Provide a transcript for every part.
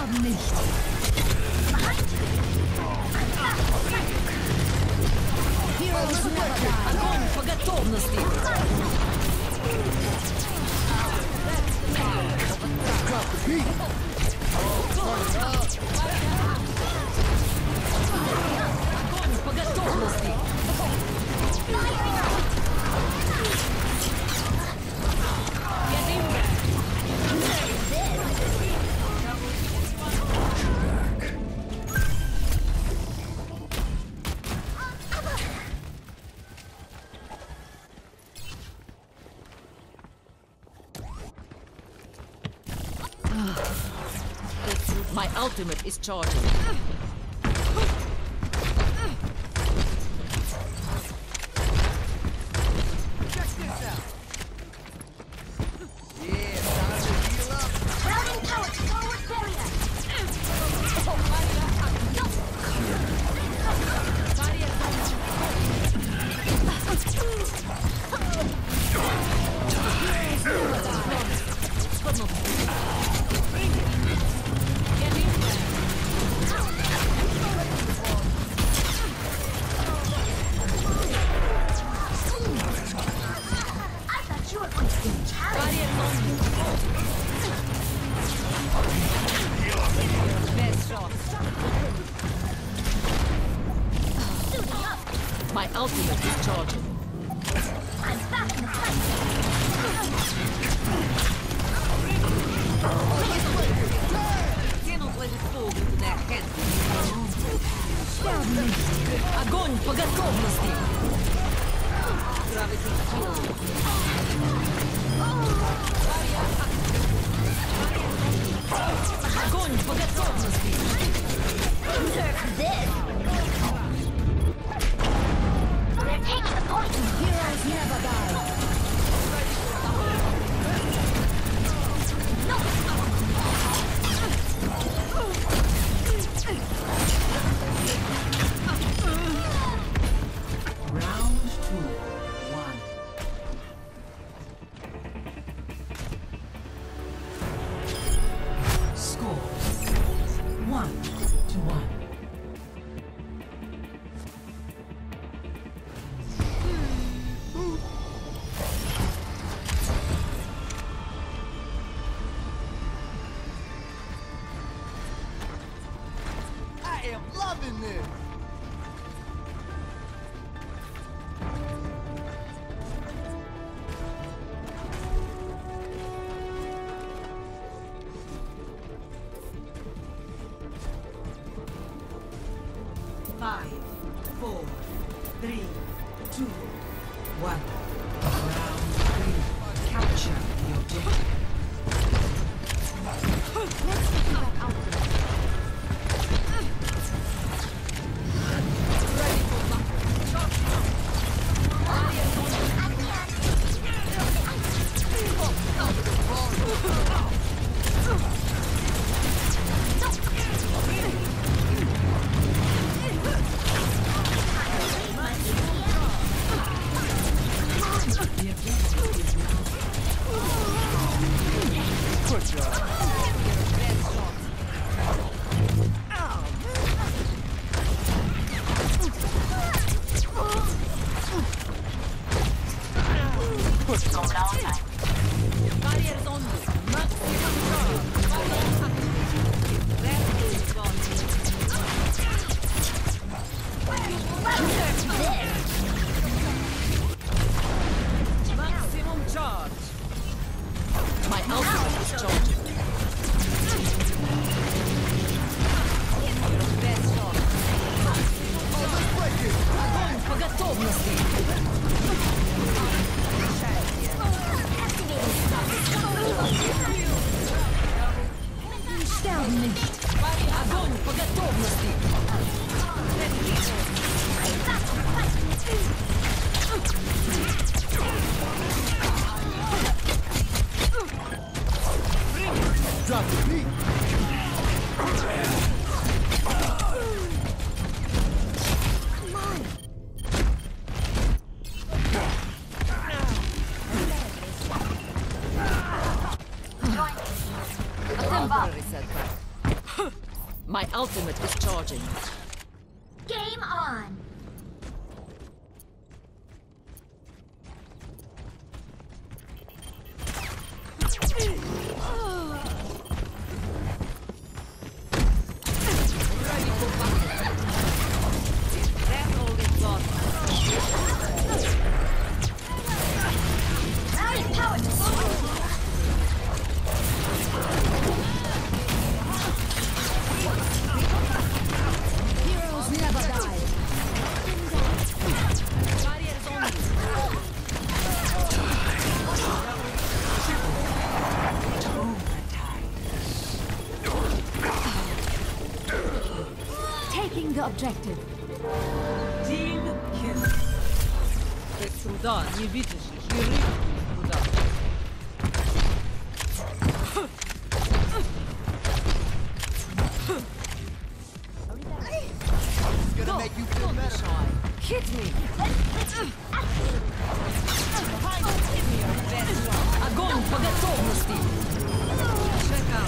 Sterben nicht! Heroes never die! Огонь по готовности! Огонь по готовности! Get in there! My ultimate is charging. My ultimate is charging. I'm back in the fight. Cannot let it fall into their hands. Огонь по готовности! Gravity field. Огонь по готовности! They're taking the point. Heroes never die! Round 2, 1. Score 1-1. I am loving this! Five, 4, 3, 2, 1. Round 3. Capture the objective. Barriers on you. Maximum charge. Barriers activated. That is gone. Maximum charge. My ultimate is charging. Your best shot. Огонь по готовности. Sterben nicht! Огонь по готовности! Drop the beat! Temporary setback. My ultimate is charging. Game on. Ready for battle. That all is lost. Rally power to slow. Heroes never die. Barriers on you. Taking the objective. Team kill. Ты сюда не видишь их, и рыб никуда. It's gonna make you feel better. Hit me! Огонь по готовности! Check out.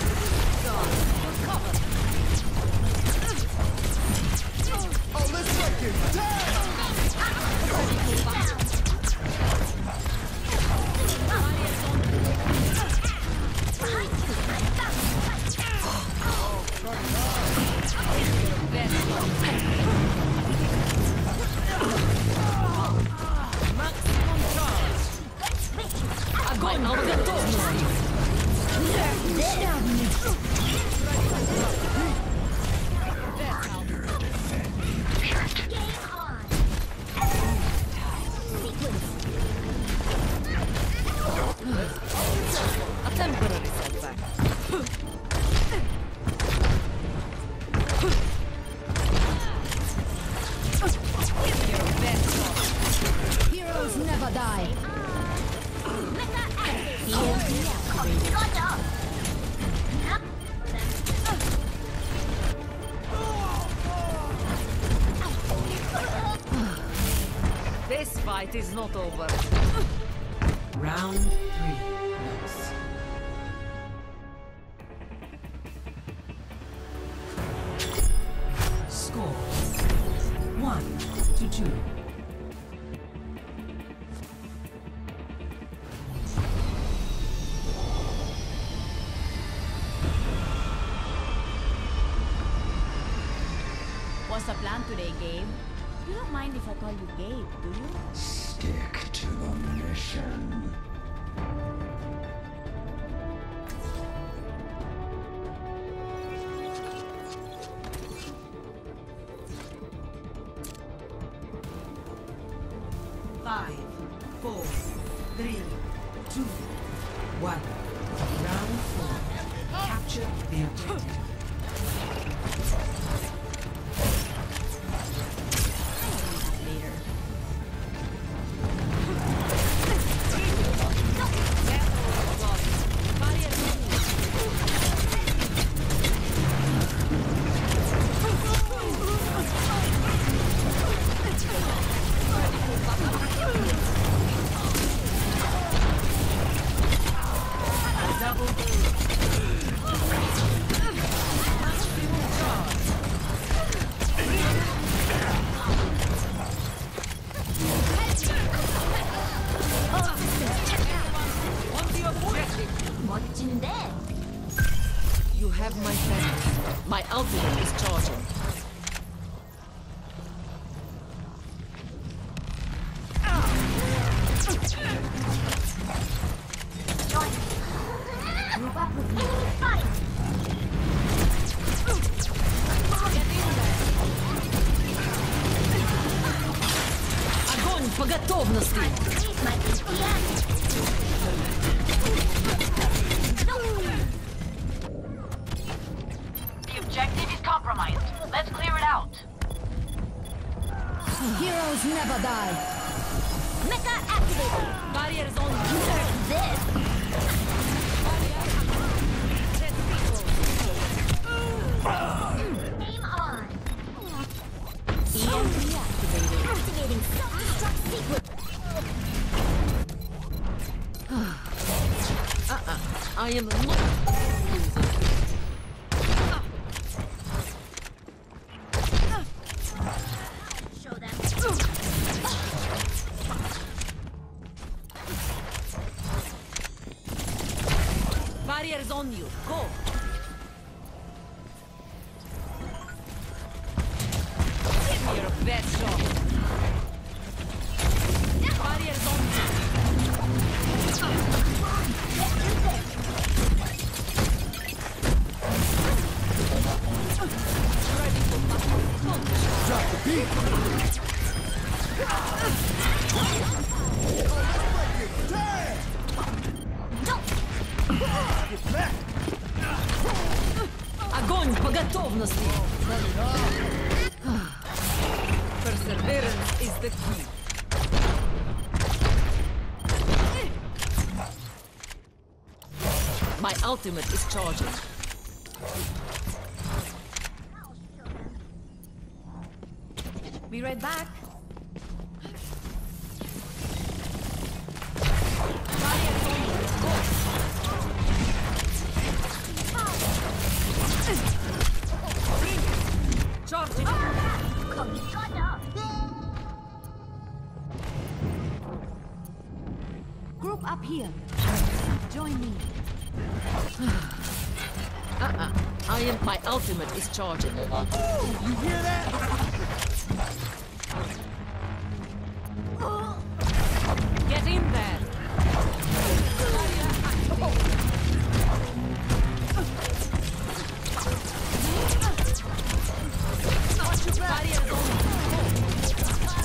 Oh, let's break it down! Максимум charge! Огонь по готовности! Game on. A temporary setback. Heroes never die. Mega active. Gotcha. This fight is not over. Round 3. Yes. Score 1-2. What's the plan today, Gabe? You don't mind if I call you Gabe, do you? Stick to the mission. Five, 4, 3, 2, 1. Round 4. Capture the objective. Later. 멋진데. You have my thanks. My ultimate is charging. Join me. Group up with me. Fight. Огонь по готовности! Release my EPM. The objective is compromised. Let's clear it out. Heroes never die. Mecha activated. Barriers on This. Game on. EMP activated. Activating self-destruct sequence. I am not losing. Give me your best shot. Barriers on. Ready for battle. Drop the beat. Огонь по готовности! Perseverance is the key. My ultimate is charging. Be right back. Charging. Group up here. Join me. My ultimate is charging. You hear that? Get in there. Barriers on.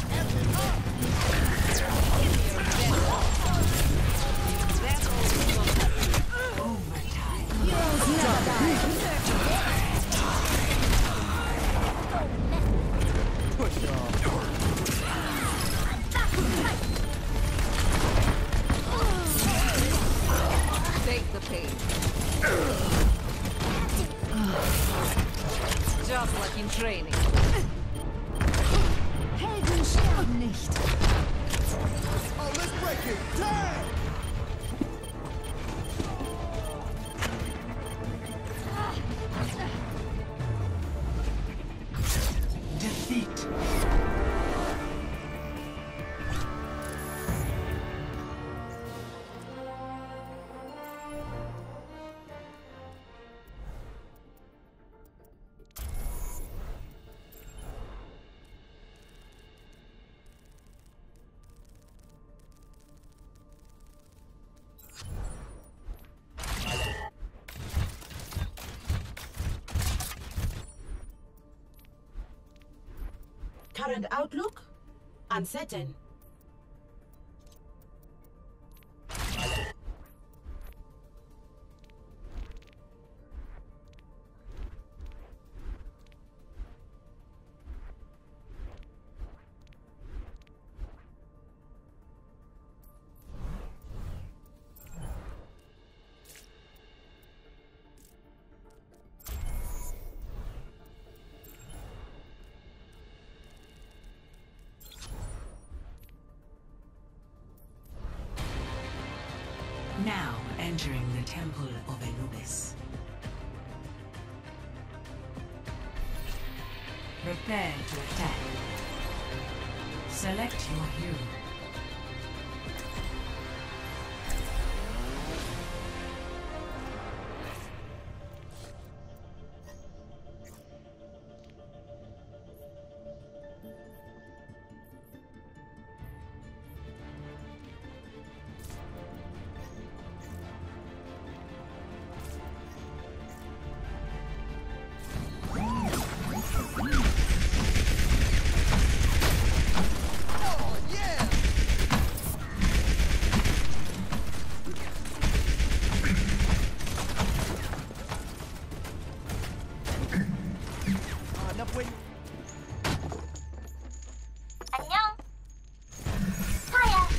Push off. Take the pain. Just like in training. Helden sterben nicht. Oh, let's break it. Damn! Defeat. Current outlook? Uncertain. Now entering the Temple of Anubis. Prepare to attack. Select your hero. Oh, yeah! Enough waiting. 안녕. Fire.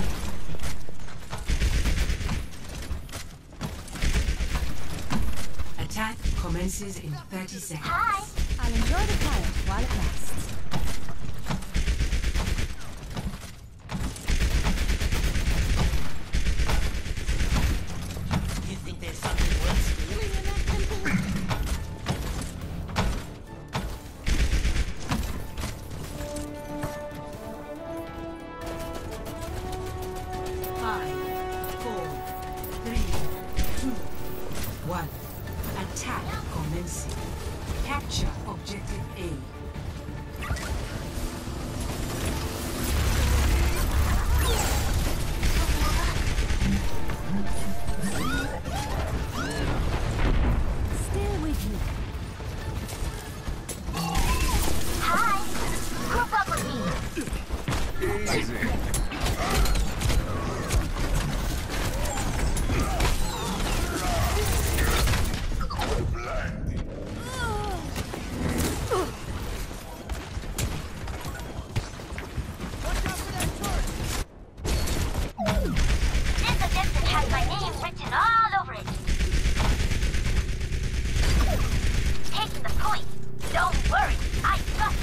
Attack commences in 30 seconds. Hi. I'll enjoy the fire while it lasts. You think there's something worth stealing in that temple? Five, four, three, two, one. Attack commencing. Capture objective A. Still with you. Hi! Group up with me! Easy. This objective has my name written all over it. Taking the point. Don't worry, I got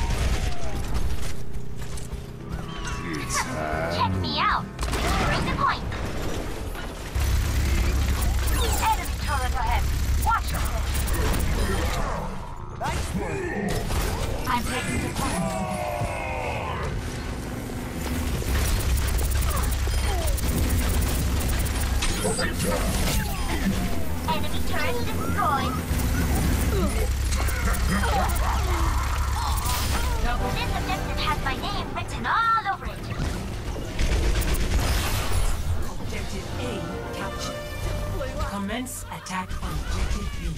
it. Check me out. Bring the point. Enemy turret ahead. Watch yourself. I'm taking the point. Enemy turret destroyed. This objective has my name written all over it. Objective A captured. Commence attack on objective B.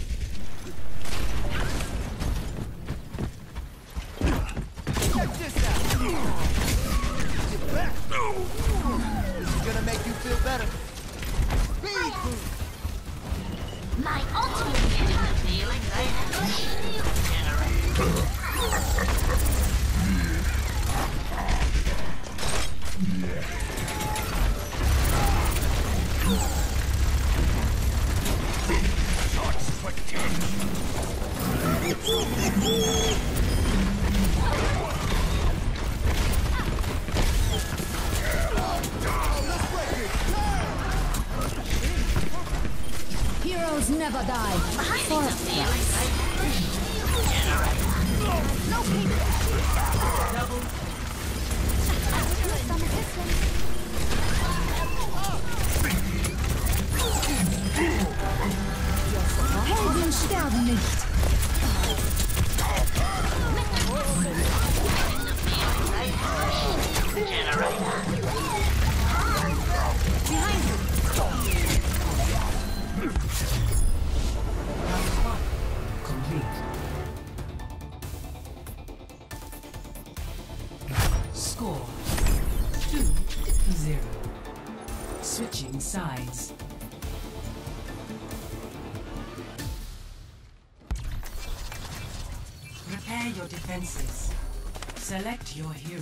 Check this out. Get back. This is gonna make you feel better. Speed boost. My ultimate feeling Heroes never die. Helden sterben nicht. Complete. Score 2-0. Switching sides. Prepare your defenses. Select your hero.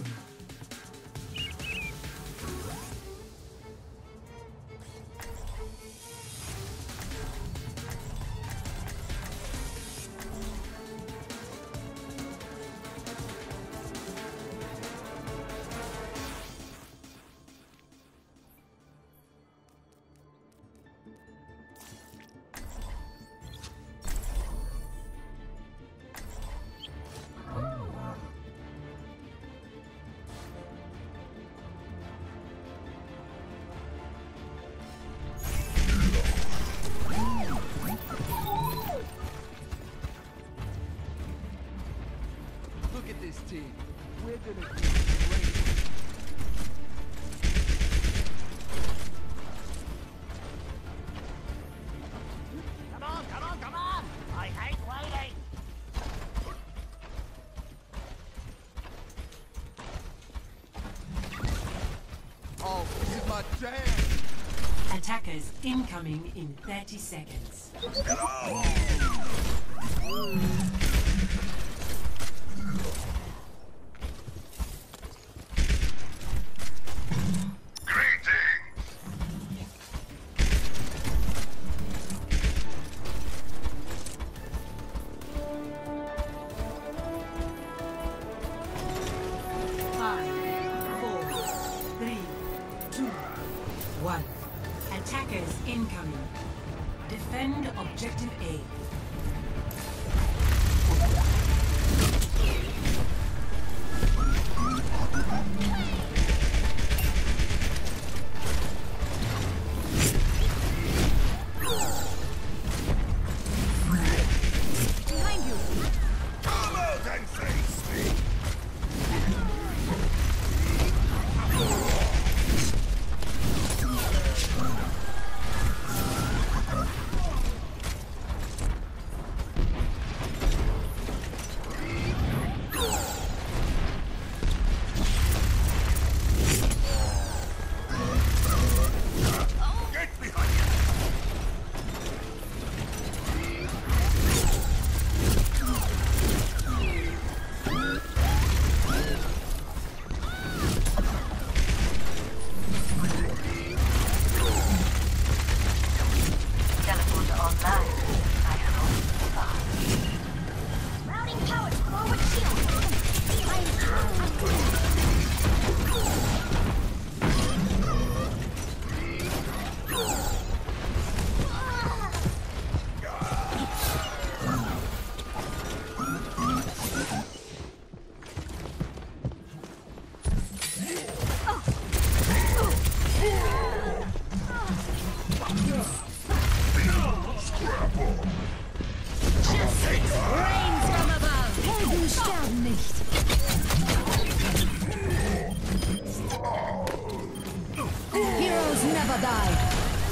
Look at this team. We're gonna do great. Come on! I hate waiting! Oh, this is my jam. Attackers incoming in 30 seconds. Attackers incoming. Defend objective A. Rains from above. Helden sterben nicht. Heroes never die.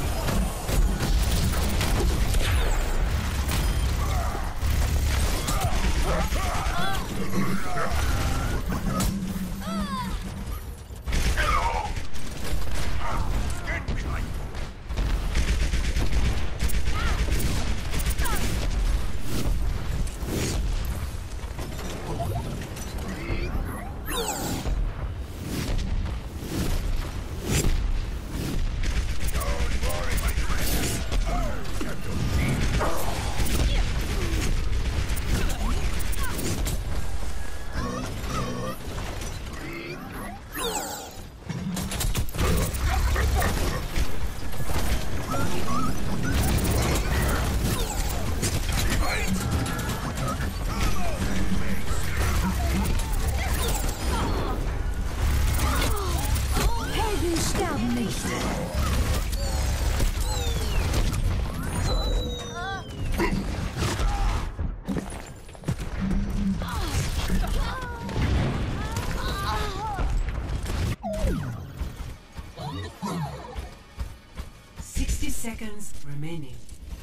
Seconds remaining.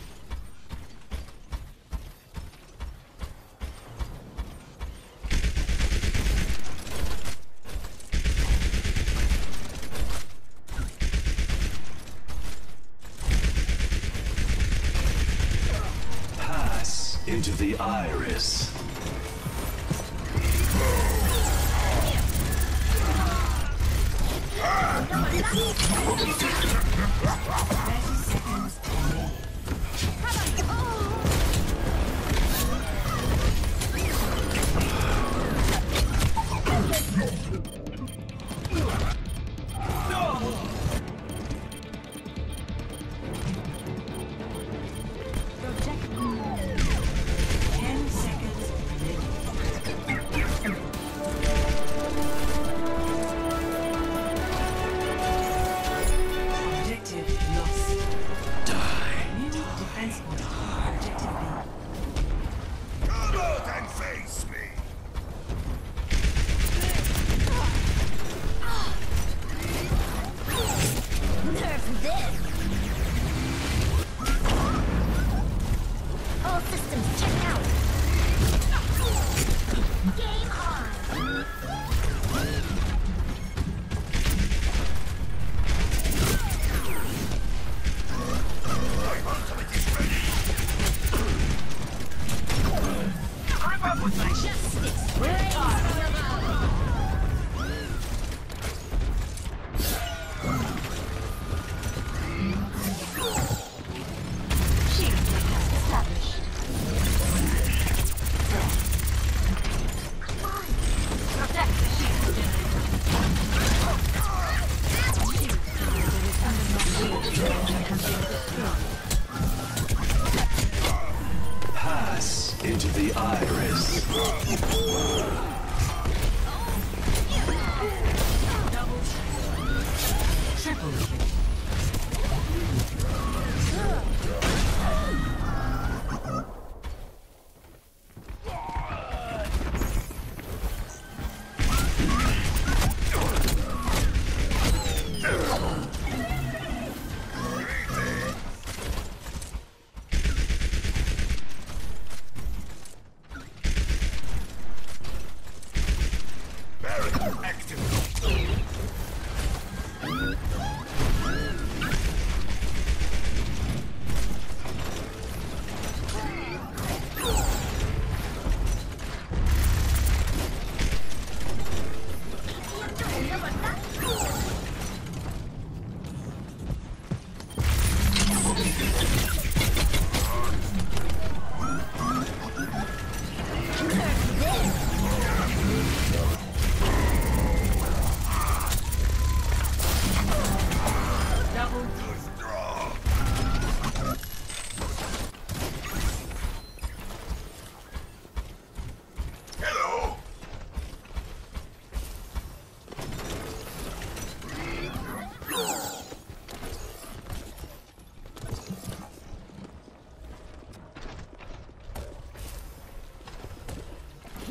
Pass into the iris. Pass into the iris. Triple kill.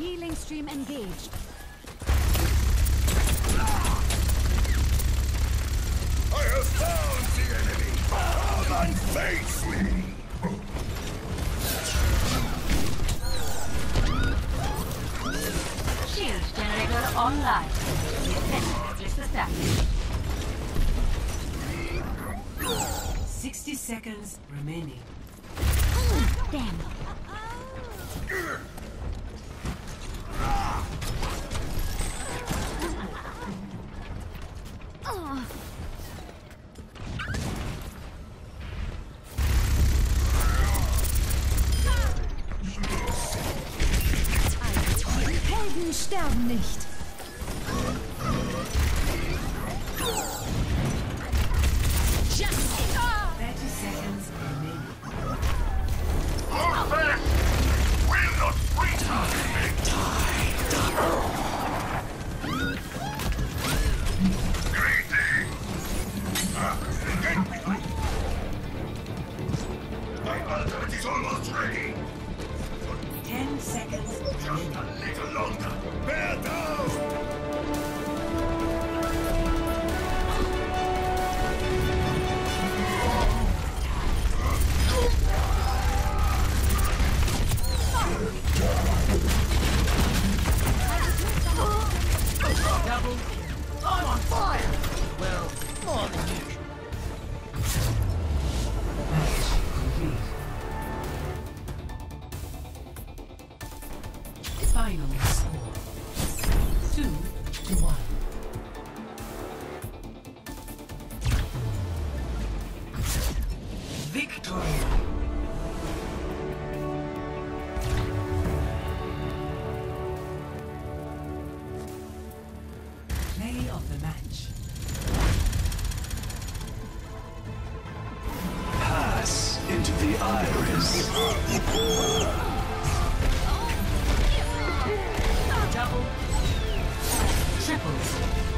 Healing stream engaged. I have found the enemy! Come and face me! Shield generator online. Defensive list established. 60 seconds remaining. Damn. Helden sterben nicht. Justice! 30 seconds remaining. Our best will not return! Greetings! My ultimate is almost ready! 10 seconds Just remaining. a little longer! Bear down! Double. I'm on fire! Well, more than usual. Match complete. Final score. 2-1. Victory. Play of the match. Pass into the iris. Double. Triple.